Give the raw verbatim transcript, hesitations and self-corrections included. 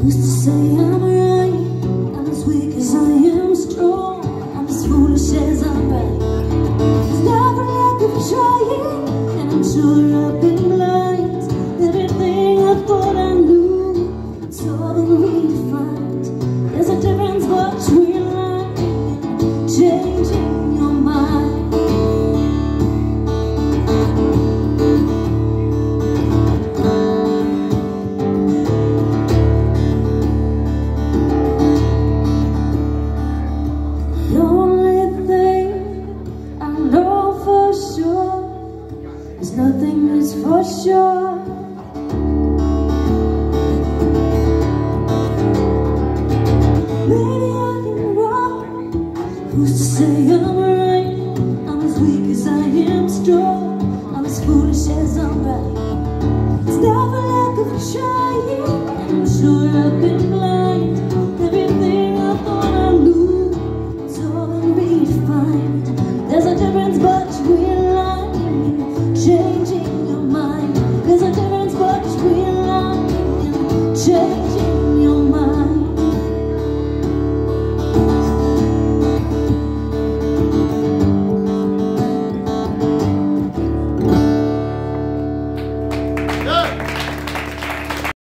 Who's to say I'm right? I'm as weak as I am strong. I'm as foolish as I'm right. There's never lack of trying, and I'm sure I've been blind. Everything I thought I knew, it's all been redefined. There's a difference between lying and changing your mind. The only thing I know for sure is nothing is for sure. Maybe I can wrong. Who's to say I'm right? I'm as weak as I am strong. I'm as foolish as I'm right. It's never lack of trying, and I'm sure I've been